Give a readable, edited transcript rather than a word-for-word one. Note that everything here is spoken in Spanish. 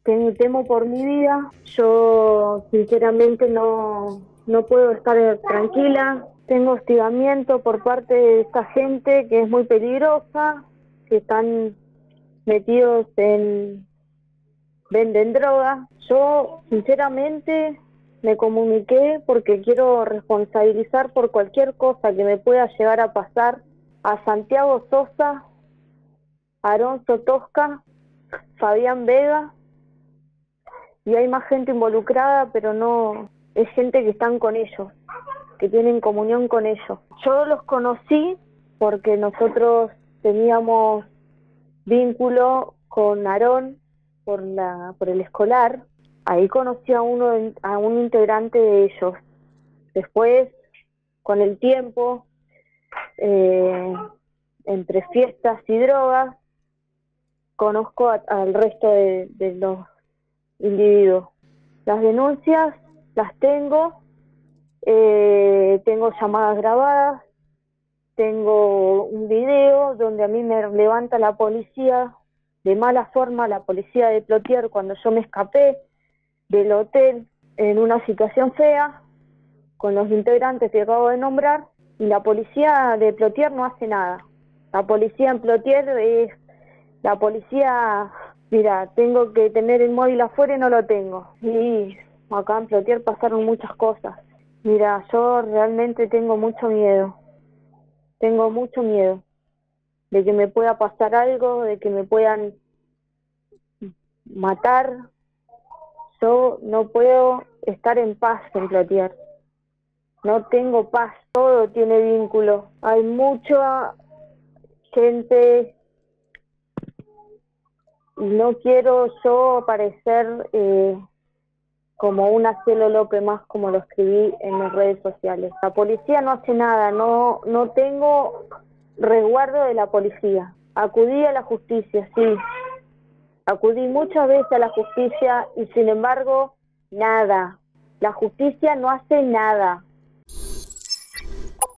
Temo por mi vida. Yo sinceramente no puedo estar tranquila. Tengo hostigamiento por parte de esta gente que es muy peligrosa, que están metidos venden droga. Yo sinceramente me comuniqué porque quiero responsabilizar por cualquier cosa que me pueda llegar a pasar a Santiago Sosa, Aronzo Tosca, Fabián Vega, y hay más gente involucrada, pero no, es gente que están con ellos, que tienen comunión con ellos. Yo los conocí porque nosotros teníamos vínculo con Aarón por el escolar. Ahí conocí a un integrante de ellos. Después, con el tiempo, entre fiestas y drogas, conozco al resto de los individuos. Las denuncias las tengo llamadas grabadas, tengo un video donde a mí me levanta la policía de mala forma, la policía de Plotier, cuando yo me escapé del hotel en una situación fea con los integrantes que acabo de nombrar, y la policía de Plotier no hace nada. La policía en Plotier es la policía, mira, tengo que tener el móvil afuera y no lo tengo. Y acá en Plotier pasaron muchas cosas. Mira, yo realmente tengo mucho miedo de que me pueda pasar algo, de que me puedan matar. Yo no puedo estar en paz en Plotier. No tengo paz, todo tiene vínculo. Hay mucha gente y no quiero yo parecer como una Cielo López más, como lo escribí en mis redes sociales. La policía no hace nada, no tengo resguardo de la policía. Acudí a la justicia, sí. Acudí muchas veces a la justicia y sin embargo, nada. La justicia no hace nada.